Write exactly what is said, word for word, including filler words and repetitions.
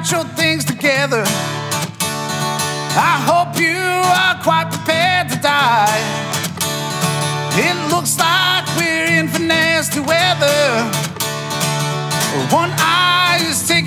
got your things together. I hope you are quite prepared to die. It looks like we're in for nasty weather. One eye is taking